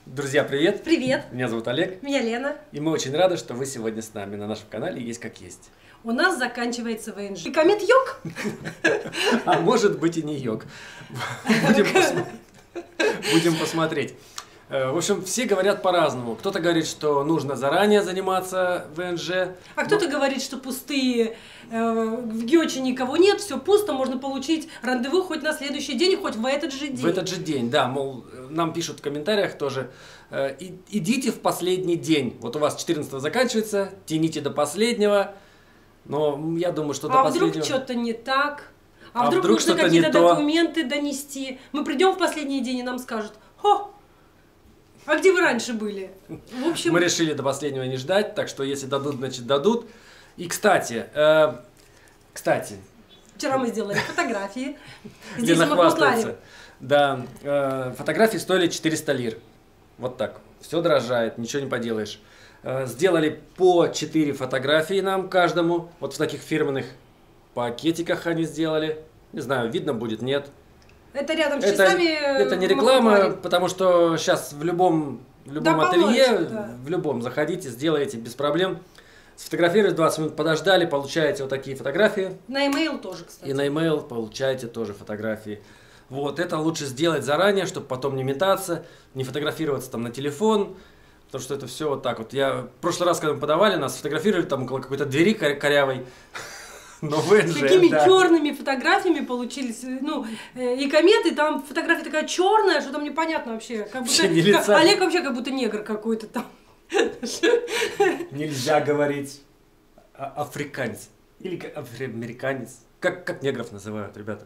Друзья, привет! Привет! Меня зовут Олег. Меня Лена. И мы очень рады, что вы сегодня с нами на нашем канале «Есть как есть». У нас заканчивается ВНЖ. И комет йог? А может быть и не йог. Будем посмотреть. В общем, все говорят по-разному. Кто-то говорит, что нужно заранее заниматься ВНЖ. А кто-то говорит, что пустые, в Гёче никого нет, все пусто, можно получить рандеву хоть на следующий день, хоть в этот же день. В этот же день, да, мол, нам пишут в комментариях тоже, идите в последний день. Вот у вас 14 заканчивается, тяните до последнего, но я думаю, что до последнего... А вдруг что-то не так? А вдруг нужно что-то какие-то не то? документы донести? Мы придем в последний день и нам скажут: «Хо! А где вы раньше были?» В общем... Мы решили до последнего не ждать, так что если дадут, значит дадут. И кстати, Вчера мы сделали фотографии. Здесь Лена мы хвастается. узнали. Да, фотографии стоили 400 лир. Вот так. Все дорожает, ничего не поделаешь. Сделали по 4 фотографии нам каждому. Вот в таких фирменных пакетиках они сделали. Не знаю, видно будет, нет. Это рядом с часами. Это не реклама, потому что сейчас в любом Да, ателье, полночь, да. в любом заходите, сделаете без проблем. Сфотографировали, 20 минут подождали, получаете вот такие фотографии. На e-mail тоже, кстати. И на e-mail получаете тоже фотографии. Вот, это лучше сделать заранее, чтобы потом не метаться, не фотографироваться там на телефон, потому что это все вот так вот. Я в прошлый раз, когда мы подавали, нас фотографировали там около какой-то двери корявой. Но с такими черными фотографиями получились, ну, и кометы, там фотография такая черная, что там непонятно вообще. Как будто, Олег вообще как будто негр какой-то там. Нельзя говорить африканец или афроамериканец. Как негров называют, ребята.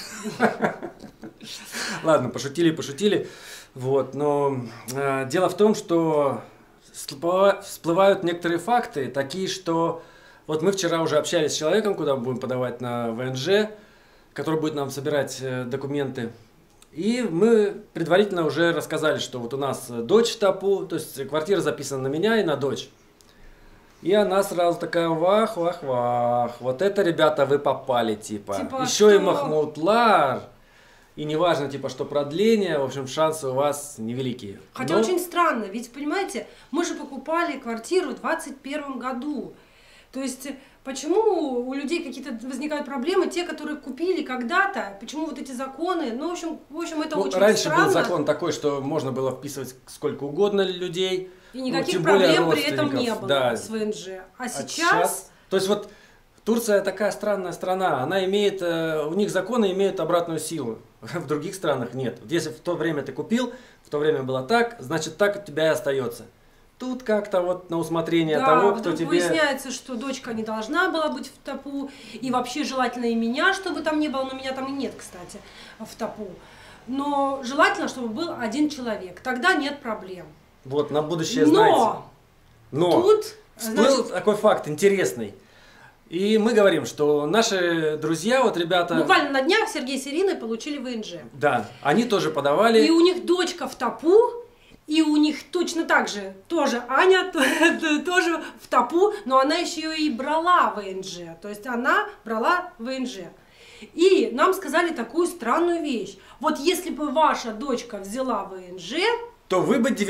Ладно, пошутили. Вот, но дело в том, что всплывают некоторые факты, такие, что вот мы вчера уже общались с человеком, куда мы будем подавать на ВНЖ, который будет нам собирать документы. И мы предварительно уже рассказали, что вот у нас дочь в ТАПУ, то есть квартира записана на меня и на дочь. И она сразу такая: вах, вот это, ребята, вы попали, типа еще что? И Махмутлар, и неважно, типа, что продление, в общем, шансы у вас невеликие. Хотя очень странно, ведь, понимаете, мы же покупали квартиру в 2021 году. То есть, почему у людей какие-то возникают проблемы, те, которые купили когда-то, почему вот эти законы, ну, в общем, это очень раньше странно. был закон такой, что можно было вписывать сколько угодно людей. И никаких тем более проблем при этом не было, да. с ВНЖ. А сейчас... То есть вот Турция такая странная страна, она имеет, у них законы имеют обратную силу, в других странах нет. Вот если в то время ты купил, в то время было так, значит так у тебя и остается. Тут как-то вот на усмотрение того, кто тебе... выясняется, что дочка не должна была быть в ТАПУ, и вообще желательно и меня, чтобы там не было, но меня там и нет, кстати, в ТАПУ. Но желательно, чтобы был один человек, тогда нет проблем. Вот, на будущее знаете. Но тут, всплыл такой факт интересный. И мы говорим, что наши друзья, вот ребята... Буквально на днях Сергей с Ириной получили ВНЖ. Да, они тоже подавали. И у них дочка в ТАПУ, и у них точно так же, тоже Аня, тоже в ТАПУ, но она еще и брала ВНЖ. То есть она брала ВНЖ. И нам сказали такую странную вещь. Вот если бы ваша дочка взяла ВНЖ, то вы бы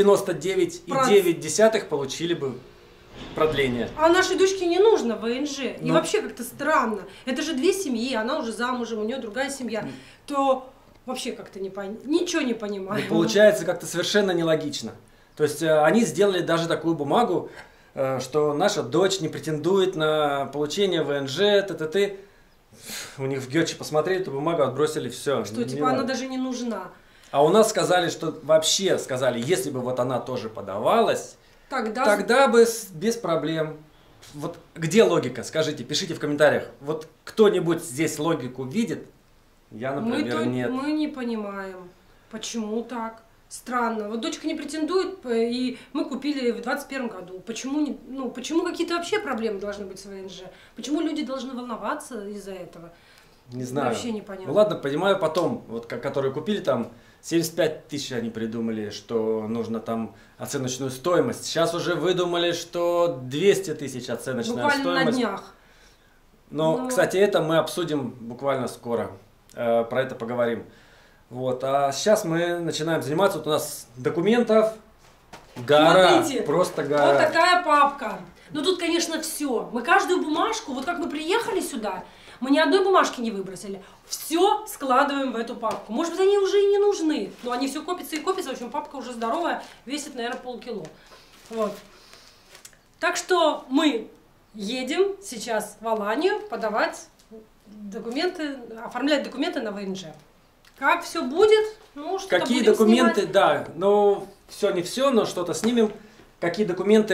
99,9 получили бы продление. А нашей дочке не нужно ВНЖ. И вообще как-то странно. Это же две семьи, она уже замужем, у нее другая семья. То вообще как-то ничего не понимаю. Получается как-то совершенно нелогично. То есть они сделали даже такую бумагу, что наша дочь не претендует на получение ВНЖ, т.т. У них в Гёче посмотрели эту бумагу, отбросили, все. Что типа она даже не нужна. А у нас сказали, что вообще сказали, если бы вот она тоже подавалась, тогда бы без проблем. Вот где логика? Скажите, пишите в комментариях. Вот кто-нибудь здесь логику видит? Я, например, нет. Мы не понимаем, почему так. Странно. Вот дочка не претендует, и мы купили в 2021 году. Почему какие-то вообще проблемы должны быть с ВНЖ? Почему люди должны волноваться из-за этого? Не знаю. Вообще непонятно. Ну ладно, понимаю потом, вот которые купили там, 75 тысяч они придумали, что нужно там оценочную стоимость. Сейчас уже выдумали, что 200 тысяч оценочная буквально стоимость. На днях. Но, кстати, это мы обсудим буквально скоро. Про это поговорим. Вот. А сейчас мы начинаем заниматься. Вот у нас документов Гора, Смотрите, просто гора. вот такая папка. Ну тут, конечно, все. Мы каждую бумажку, вот как мы приехали сюда, мы ни одной бумажки не выбросили. Все складываем в эту папку. Может быть, они уже и не нужны, но они все копятся и копятся. В общем, папка уже здоровая, весит, наверное, полкило. Вот. Так что мы едем сейчас в Аланию подавать документы, оформлять документы на ВНЖ. Как все будет? Ну, что-то Какие будем документы, снимать. да, ну, все не все, но что-то снимем. Какие документы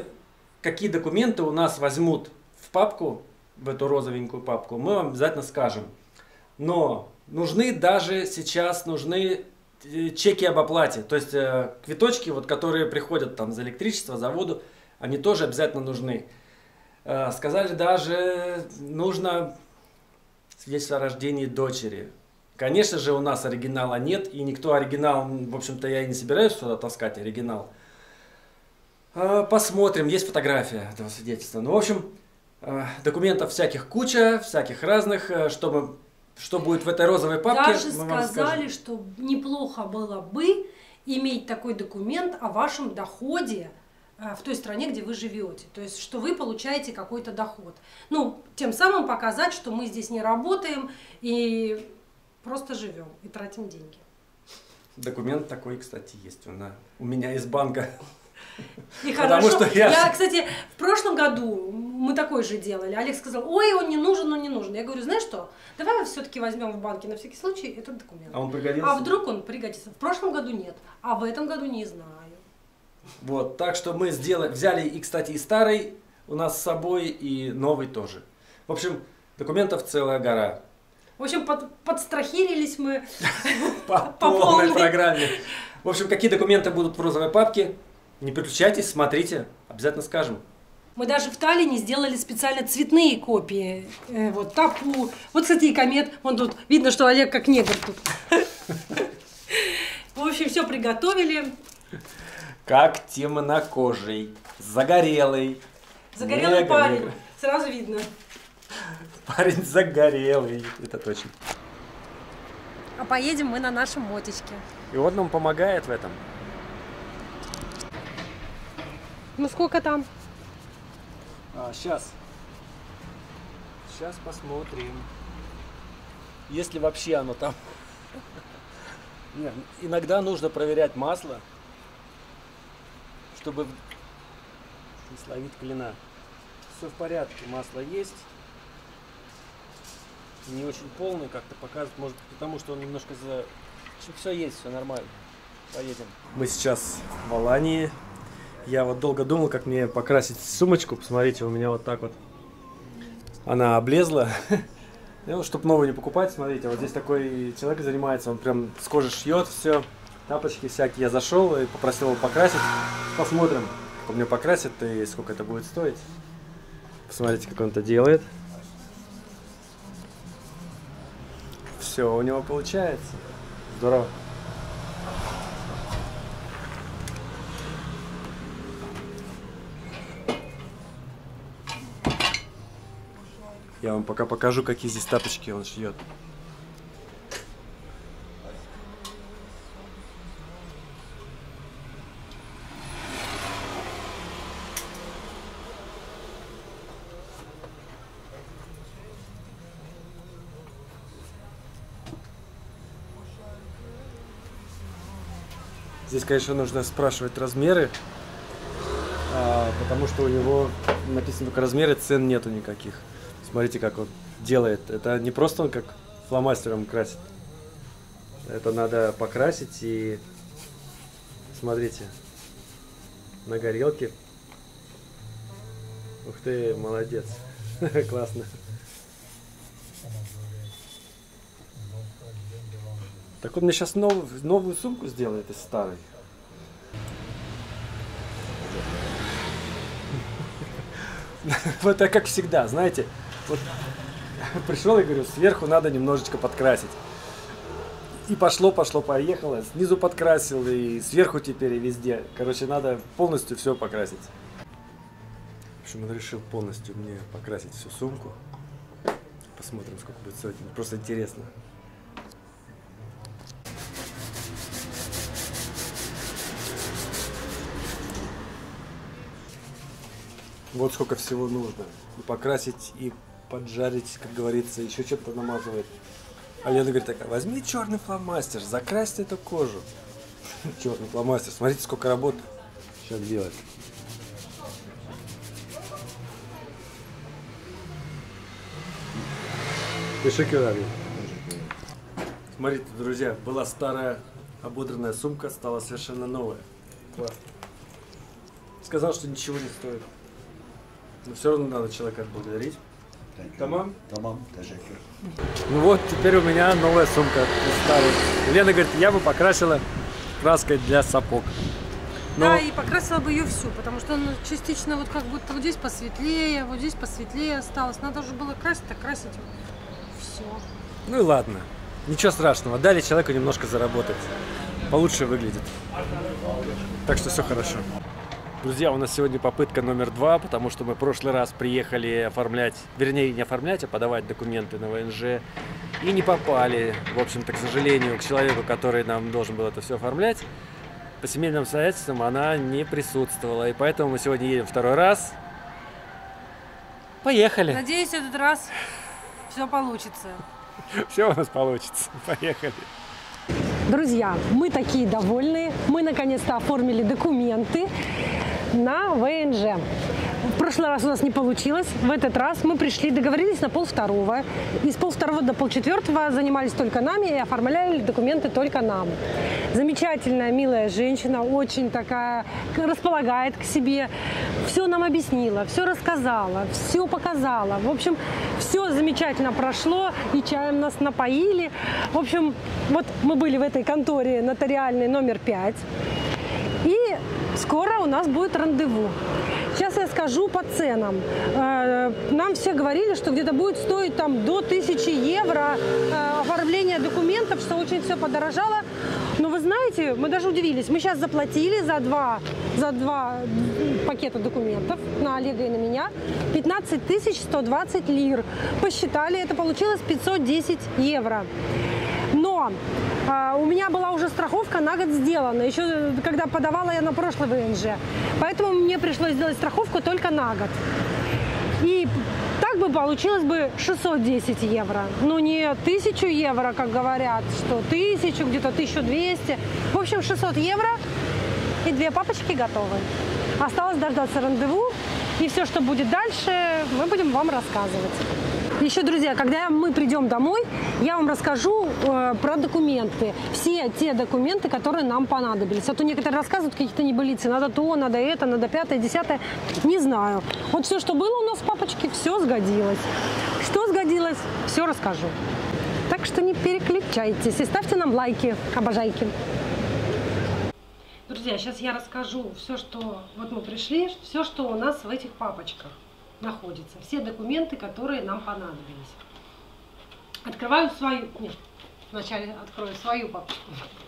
у нас возьмут в папку, в эту розовенькую папку, мы вам обязательно скажем. Но нужны даже сейчас, чеки об оплате. То есть квиточки, вот, которые приходят там за электричество, за воду, они тоже обязательно нужны. Сказали, даже нужно свидетельство о рождении дочери. Конечно же, у нас оригинала нет, и никто оригинал, в общем-то, я и не собираюсь сюда таскать оригинал. Посмотрим, есть фотография этого свидетельства. Ну, в общем, документов всяких куча, всяких разных, что будет в этой розовой папке. Даже сказали, что неплохо было бы иметь такой документ о вашем доходе в той стране, где вы живете. То есть, что вы получаете какой-то доход. Ну, тем самым показать, что мы здесь не работаем и просто живем и тратим деньги. Документ такой, кстати, есть. У меня из банка. И хорошо. Что я, кстати, в прошлом году мы такой же делали. Олег сказал, ой, он не нужен, он не нужен. Я говорю, знаешь что, давай все-таки возьмем в банке на всякий случай этот документ. А он пригодился? А вдруг он пригодится? В прошлом году нет, а в этом году не знаю. Вот, так что мы взяли, и, кстати, и старый у нас с собой, и новый тоже. В общем, документов целая гора. В общем, подстрахирились мы по полной программе. В общем, какие документы будут в розовой папке? Не переключайтесь, смотрите, обязательно скажем. Мы даже в Таллине сделали специально цветные копии. Вот ТАПУ. Вот, кстати, и комет. Вон тут видно, что Олег как негр тут. В общем, все приготовили. Как темнокожий, загорелый. Загорелый парень. Сразу видно. Парень загорелый, это точно. А поедем мы на нашем мотичке. И он нам помогает в этом. Ну сколько там? Сейчас посмотрим. Если вообще оно там. Нет, иногда нужно проверять масло, чтобы не словить клина. Все в порядке, масло есть. Не очень полный, как-то показывает, может потому что он немножко Все есть, все нормально. Поедем. Мы сейчас в Алании. Я вот долго думал, как мне покрасить сумочку. Посмотрите, у меня вот так вот она облезла. Чтобы новую не покупать, смотрите, вот здесь такой человек занимается, он прям с кожи шьет все, тапочки всякие. Я зашел и попросил его покрасить. Посмотрим, как он мне покрасит и сколько это будет стоить. Посмотрите, как он это делает. Все, у него получается. Здорово. Я вам пока покажу, какие здесь тапочки он шьет. Здесь, конечно, нужно спрашивать размеры, потому что у него написано только размеры, цен нету никаких. Смотрите, как он делает. Это не просто он как фломастером красит. Это надо покрасить и... Смотрите. На горелке. Ух ты, молодец. Классно. Так он мне сейчас новую сумку сделает из старой. Вот так как всегда, знаете. Вот пришел и говорю, сверху надо немножечко подкрасить. И поехало. Снизу подкрасил, и сверху теперь, и везде. Короче, надо полностью все покрасить. В общем, он решил полностью мне покрасить всю сумку. Посмотрим, сколько будет стоить. Просто интересно. Вот сколько всего нужно. И покрасить, и поджарить, как говорится, еще что-то намазывает. А Лена говорит такая: возьми черный фломастер, закрасьте эту кожу. Черный фломастер, смотрите, сколько работы сейчас делать. Пиши килограмм. Смотрите, друзья, была старая ободранная сумка, стала совершенно новая. Классно. Сказал, что ничего не стоит. Но все равно надо человека отблагодарить. Тамам? Тамам, ташакир. Ну вот, теперь у меня новая сумка старая. Лена говорит, я бы покрасила краской для сапог. Но... Да, и покрасила бы ее всю, потому что она частично вот как будто вот здесь посветлее осталось. Надо уже было красить, так красить все. Ну и ладно, ничего страшного. Дали человеку немножко заработать. Получше выглядит. Так что все хорошо. Друзья, у нас сегодня попытка номер 2, потому что мы в прошлый раз приехали оформлять, вернее не оформлять, а подавать документы на ВНЖ и не попали, в общем-то, к сожалению, к человеку, который нам должен был это все оформлять. По семейным обстоятельствам она не присутствовала, и поэтому мы сегодня едем второй раз. Поехали! Надеюсь, этот раз все получится. Все у нас получится. Поехали! Друзья, мы такие довольные. Мы наконец-то оформили документы на ВНЖ. В прошлый раз у нас не получилось. В этот раз мы пришли, договорились на 1:30. И с 1:30 до 3:30 занимались только нами и оформляли документы только нам. Замечательная, милая женщина, очень такая, располагает к себе. Все нам объяснила, все рассказала, все показала. В общем, все замечательно прошло, и чаем нас напоили. В общем, вот мы были в этой конторе нотариальной номер 5. И скоро у нас будет рандеву. Сейчас я скажу по ценам. Нам все говорили, что где-то будет стоить там до 1000 евро оформление документов, что очень все подорожало. Но вы знаете, мы даже удивились. Мы сейчас заплатили за два пакета документов на Олега и на меня 15 120 лир. Посчитали, это получилось 510 евро. Но у меня была уже страховка на год сделана, еще когда подавала я на прошлый ВНЖ. Поэтому мне пришлось сделать страховку только на год. И так бы получилось бы 610 евро. Ну не 1000 евро, как говорят, что 1000, где-то 1200. В общем, 600 евро и 2 папочки готовы. Осталось дождаться рандеву, и все, что будет дальше, мы будем вам рассказывать. Еще, друзья, когда мы придем домой, я вам расскажу про документы. Все те документы, которые нам понадобились. А то некоторые рассказывают какие-то небылицы. Надо то, надо это, надо 5-е, 10-е. Не знаю. Вот все, что было у нас в папочке, все сгодилось. Что сгодилось, все расскажу. Так что не переключайтесь и ставьте нам лайки, обожайки. Друзья, сейчас я расскажу все, что... Вот мы пришли, все, что у нас в этих папочках находится. Все документы, которые нам понадобились. Открываю свою... Нет, вначале открою свою папочку.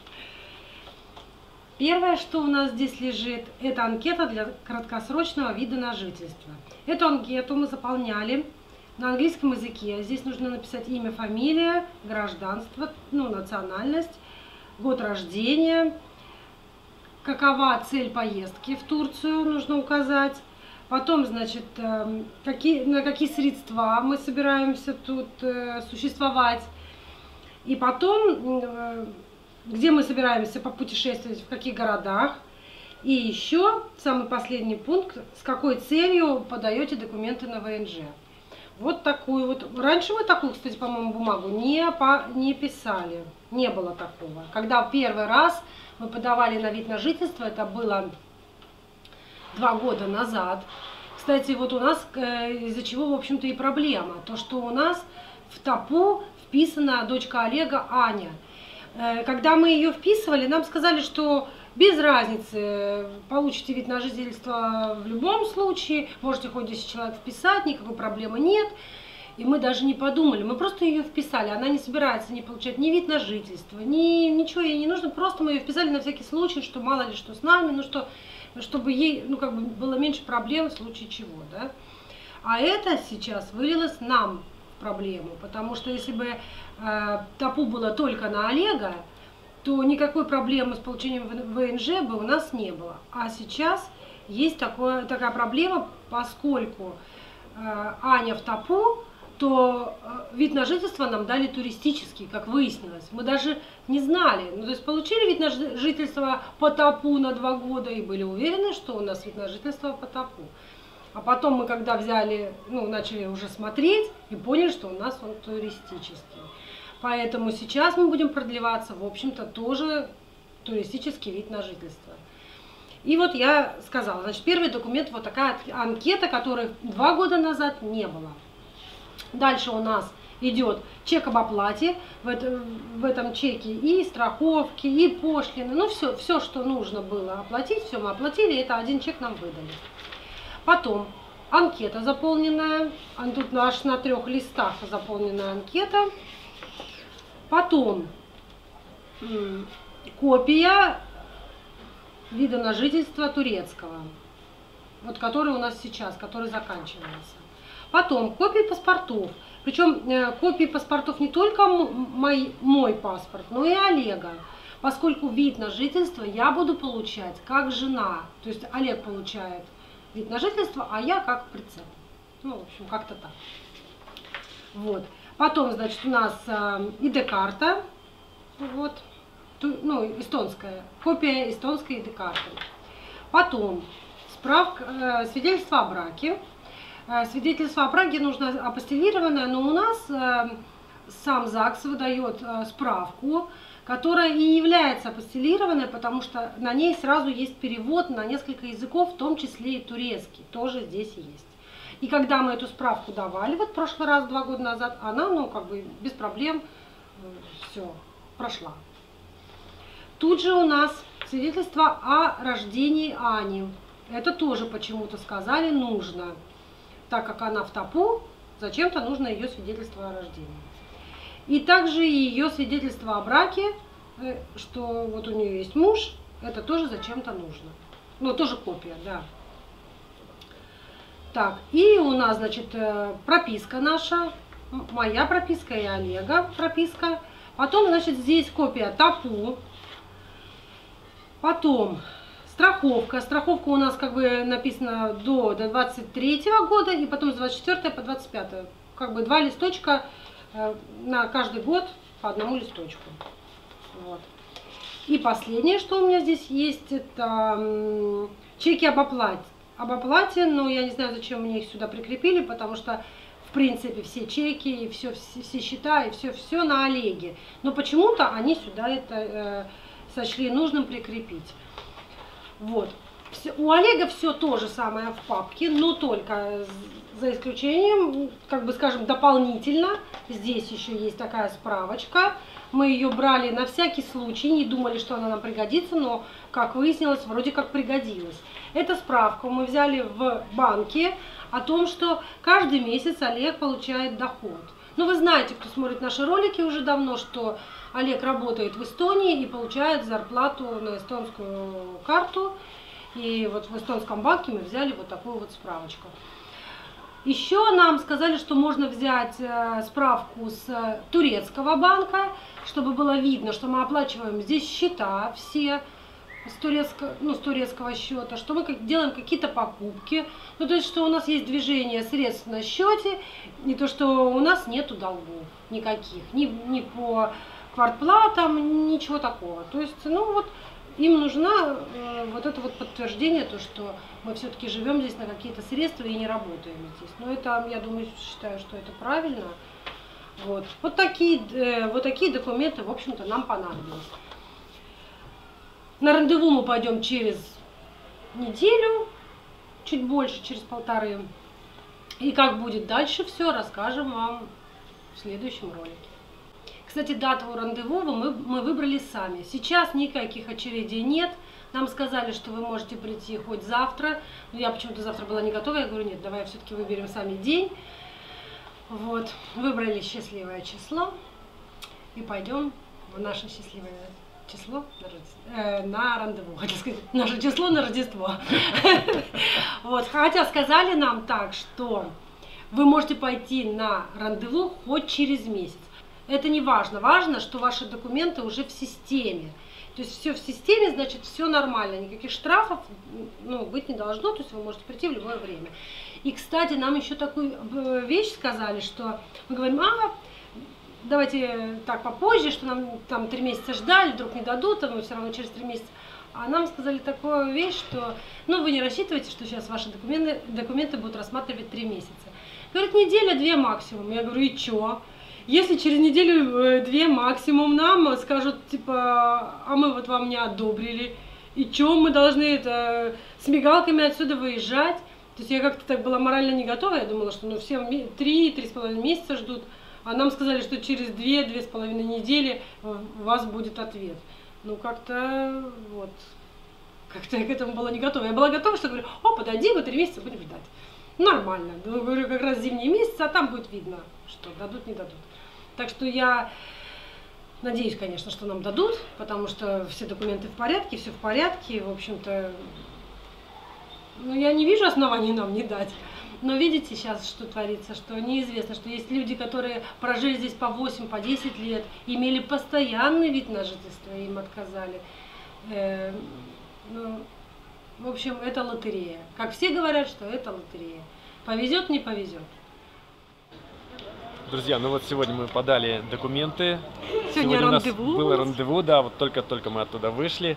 Первое, что у нас здесь лежит, это анкета для краткосрочного вида на жительство. Эту анкету мы заполняли на английском языке. Здесь нужно написать имя, фамилия, гражданство, национальность, год рождения, какова цель поездки в Турцию, нужно указать. Потом, значит, на какие средства мы собираемся тут существовать. И потом, где мы собираемся попутешествовать, в каких городах. И еще, самый последний пункт, с какой целью подаете документы на ВНЖ. Вот такую вот. Раньше мы такую, кстати, по-моему, бумагу не писали. Не было такого. Когда первый раз мы подавали на вид на жительство, это было 2 года назад. Кстати, вот у нас из-за чего, в общем-то, и проблема. То, что у нас в ТАПУ вписана дочка Олега Аня. Когда мы ее вписывали, нам сказали, что без разницы, получите вид на жительство в любом случае, можете хоть 10 человек вписать, никакой проблемы нет. И мы даже не подумали, мы просто ее вписали. Она не собирается не получать ни вид на жительство, ничего ей не нужно. Просто мы ее вписали на всякий случай, что мало ли что с нами, чтобы ей было меньше проблем в случае чего. Да? А это сейчас вылилось нам в проблему, потому что если бы ТАПУ было только на Олега, то никакой проблемы с получением ВНЖ бы у нас не было. А сейчас есть такая проблема, поскольку Аня в ТАПУ, то вид на жительство нам дали туристический, как выяснилось. Мы даже не знали. Ну, то есть получили вид на жительство по ТАПУ на 2 года и были уверены, что у нас вид на жительство по ТАПУ. А потом мы, когда взяли, ну, начали уже смотреть и поняли, что у нас он туристический. Поэтому сейчас мы будем продлеваться, в общем-то, тоже туристический вид на жительство. И вот я сказала, значит, первый документ, вот такая анкета, которой 2 года назад не было. Дальше у нас идет чек об оплате, в этом чеке и страховки, и пошлины, ну все, что нужно было оплатить, все мы оплатили, это один чек нам выдали. Потом анкета заполненная, тут аж на 3 листах заполненная анкета. Потом копия вида на жительство турецкого, вот который у нас сейчас, который заканчивается. Потом копии паспортов, причем копии паспортов не только мой паспорт, но и Олега, поскольку вид на жительство я буду получать как жена, то есть Олег получает вид на жительство, а я как прицеп. Ну, в общем, как-то так. Вот. Потом, значит, у нас ИД-карта, вот, ну, эстонская, копия эстонской ИД-карты. Потом справка, свидетельство о браке. Свидетельство о браке нужно апостилированное, но у нас сам ЗАГС выдает справку, которая и является апостилированной, потому что на ней сразу есть перевод на несколько языков, в том числе и турецкий, тоже здесь есть. И когда мы эту справку давали, вот в прошлый раз, 2 года назад, она, ну, как бы без проблем, все, прошла. Тут же у нас свидетельство о рождении Ани. Это тоже почему-то сказали нужно. Так как она в ТАПУ, зачем-то нужно ее свидетельство о рождении. И также ее свидетельство о браке, что вот у нее есть муж, это тоже зачем-то нужно. Ну, тоже копия, да. Так, и у нас, значит, прописка наша, моя прописка и Олега прописка. Потом, значит, здесь копия ТАПУ. Потом страховка. Страховка у нас как бы написано до 23-го года, и потом с 24 по 25. Как бы 2 листочка на каждый год по 1 листочку. Вот. И последнее, что у меня здесь есть, это чеки об оплате. Но я не знаю, зачем мне их сюда прикрепили, потому что в принципе все чеки, и все счета, и все на Олеге. Но почему-то они сюда это сочли нужным прикрепить. Вот. У Олега все то же самое в папке, но только за исключением, как бы скажем, дополнительно. Здесь еще есть такая справочка. Мы ее брали на всякий случай, не думали, что она нам пригодится, но, как выяснилось, вроде как пригодилась. Эту справку мы взяли в банке о том, что каждый месяц Олег получает доход. Ну, вы знаете, кто смотрит наши ролики уже давно, что Олег работает в Эстонии и получает зарплату на эстонскую карту. И вот в эстонском банке мы взяли вот такую вот справочку. Еще нам сказали, что можно взять справку с турецкого банка, чтобы было видно, что мы оплачиваем здесь счета все с турецкого счета, что мы делаем какие-то покупки, ну то есть, что у нас есть движение средств на счете, и то, что у нас нету долгов никаких, ни по квартплатам, ничего такого. То есть, ну вот, им нужно вот это вот подтверждение, то, что мы все-таки живем здесь на какие-то средства и не работаем здесь. Но это, я думаю, считаю, что это правильно. Вот такие документы, в общем-то, нам понадобились. На рандеву мы пойдем через неделю, чуть больше, через 1,5. И как будет дальше все, расскажем вам в следующем ролике. Кстати, дату рандеву мы выбрали сами. Сейчас никаких очередей нет. Нам сказали, что вы можете прийти хоть завтра. Но я почему-то завтра была не готова. Я говорю, нет, давай все-таки выберем сами день. Вот. Выбрали счастливое число. И пойдем в наше счастливое число на рандеву. Хотела сказать, наше число на Рождество. Вот. Хотя сказали нам так, что вы можете пойти на рандеву хоть через месяц. Это не важно. Важно, что ваши документы уже в системе. То есть все в системе, значит, все нормально, никаких штрафов, ну, быть не должно, то есть вы можете прийти в любое время. И, кстати, нам еще такую вещь сказали, что мы говорим, давайте так попозже, что нам там 3 месяца ждали, вдруг не дадут, а мы все равно через 3 месяца. А нам сказали такую вещь, что, ну, вы не рассчитываете, что сейчас ваши документы будут рассматривать 3 месяца. Говорят, неделя-2 максимум. Я говорю, и чё? Если через неделю-2 максимум нам скажут, типа, а мы вот вам не одобрили, и чё, мы должны это с мигалками отсюда выезжать? То есть я как-то так была морально не готова, я думала, что ну все 3-3,5 месяца ждут, а нам сказали, что через 2-2,5 недели у вас будет ответ. Ну как-то вот, как-то я к этому была не готова. Я была готова, что говорю, подожди, мы 3 месяца будем ждать. Нормально. Говорю, как раз зимние месяцы, а там будет видно, что дадут, не дадут. Так что я надеюсь, конечно, что нам дадут, потому что все документы в порядке, все в порядке, в общем-то, ну, я не вижу оснований нам не дать. Но видите сейчас, что творится, что неизвестно, что есть люди, которые прожили здесь по 8, по 10 лет, имели постоянный вид на жительство, им отказали. Ну, в общем, это лотерея. Как все говорят, что это лотерея. Повезет, не повезет. Друзья, ну вот сегодня мы подали документы. Сегодня у нас рандеву. было рандеву, да, вот только мы оттуда вышли.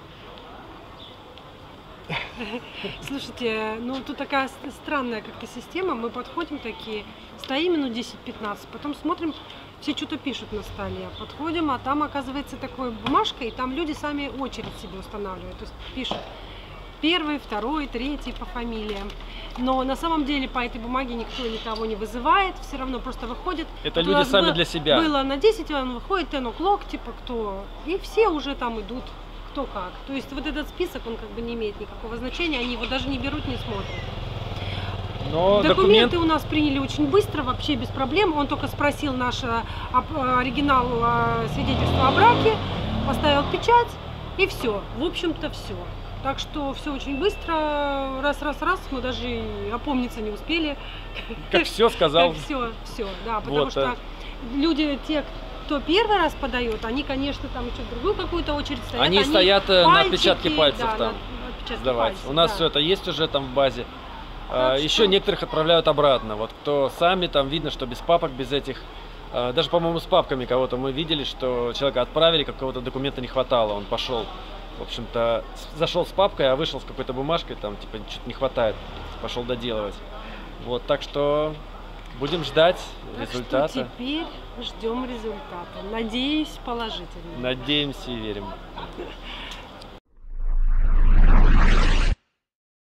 Слушайте, ну тут такая странная как-то система. Мы подходим такие, стоим минут 10-15, потом смотрим, все что-то пишут на столе. Подходим, а там оказывается такой бумажка, и там люди сами очередь себе устанавливают. То есть пишут 1, 2, 3 по фамилиям. Но на самом деле по этой бумаге никто никого не вызывает, все равно просто выходит. Это люди сами для себя. Было на 10, он выходит, 10 o'clock, типа кто. И все уже там идут, кто как. То есть вот этот список, он как бы не имеет никакого значения, они его даже не берут, не смотрят. Но Документы у нас приняли очень быстро, вообще без проблем. Он только спросил наш оригинал свидетельства о браке, поставил печать и все. В общем-то все. Так что все очень быстро, раз, мы даже и опомниться не успели. Как все сказал. Все, да, потому что люди, те, кто первый раз подает, они, конечно, там еще в другую какую-то очередь стоят. Они стоят на отпечатки пальцев там сдавать. У нас все это есть уже там в базе. Еще некоторых отправляют обратно. Вот кто сами, там видно, что без папок, без этих. Даже, по-моему, с папками кого-то мы видели, что человека отправили, какого-то документа не хватало, он пошел. В общем-то, зашел с папкой, а вышел с какой-то бумажкой, там, типа, что-то не хватает, пошел доделывать. Вот, так что будем ждать результата. Что теперь ждем результата. Надеюсь, положительно. Надеемся и верим.